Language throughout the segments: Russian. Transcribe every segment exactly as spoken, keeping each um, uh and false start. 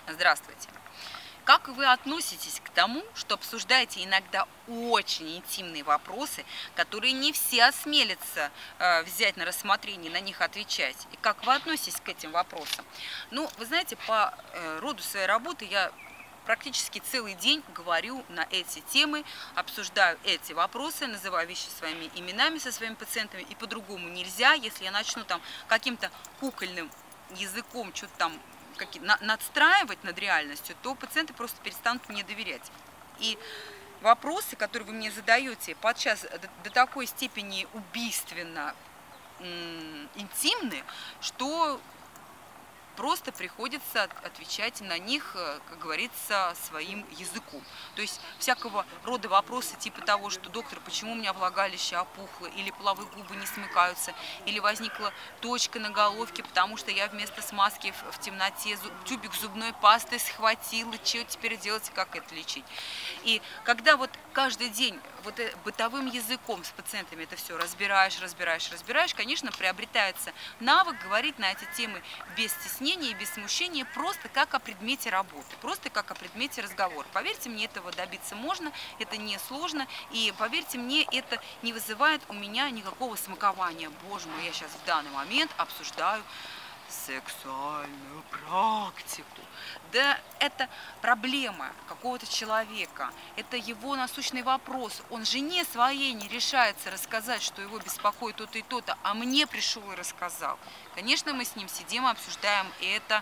Здравствуйте. Как вы относитесь к тому, что обсуждаете иногда очень интимные вопросы, которые не все осмелятся э, взять на рассмотрение, на них отвечать? И как вы относитесь к этим вопросам? Ну, вы знаете, по э, роду своей работы я практически целый день говорю на эти темы, обсуждаю эти вопросы, называю вещи своими именами со своими пациентами, и по-другому нельзя. Если я начну там каким-то кукольным языком что-то там какие- на- надстраивать над реальностью, то пациенты просто перестанут мне доверять. И вопросы, которые вы мне задаете, подчас до, до такой степени убийственно м, интимны, что просто приходится от- отвечать на них, э, как говорится, своим языком. То есть всякого рода вопросы типа того, что доктор, почему у меня влагалище опухло, или половые губы не смыкаются, или возникла точка на головке, потому что я вместо смазки в, в темноте зу- тюбик зубной пасты схватила, что теперь делать, как это лечить. И когда вот каждый день вот э, бытовым языком с пациентами это все разбираешь, разбираешь, разбираешь, конечно, приобретается навык говорить на эти темы без стеснения и без смущения, просто как о предмете работы, просто как о предмете разговора. Поверьте мне, этого добиться можно, это несложно, и поверьте мне, это не вызывает у меня никакого смакования. Боже мой, я сейчас в данный момент обсуждаю сексуальную практику. Да, это проблема какого-то человека, это его насущный вопрос. Он жене своей не решается рассказать, что его беспокоит то-то и то-то, а мне пришел и рассказал. Конечно, мы с ним сидим, обсуждаем это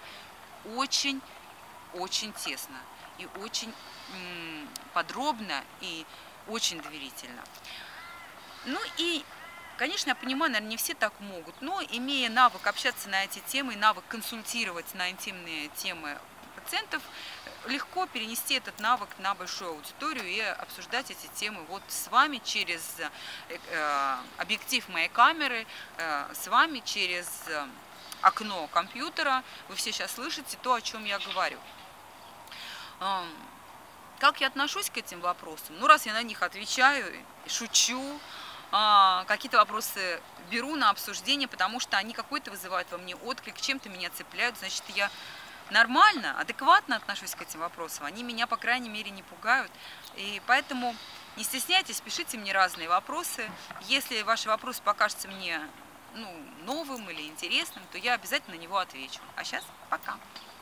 очень-очень тесно и очень м, подробно и очень доверительно. Ну и, конечно, я понимаю, наверное, не все так могут, но имея навык общаться на эти темы, навык консультировать на интимные темы пациентов, легко перенести этот навык на большую аудиторию и обсуждать эти темы вот с вами через э, э, объектив моей камеры, э, с вами через э, окно компьютера. Вы все сейчас слышите то, о чем я говорю. Ам, Как я отношусь к этим вопросам? Ну, раз я на них отвечаю, и шучу, а, какие-то вопросы беру на обсуждение, потому что они какой-то вызывают во мне отклик, чем-то меня цепляют, значит, я нормально, адекватно отношусь к этим вопросам. Они меня, по крайней мере, не пугают. И поэтому не стесняйтесь, пишите мне разные вопросы. Если ваш вопрос покажется мне ну, новым или интересным, то я обязательно на него отвечу. А сейчас пока.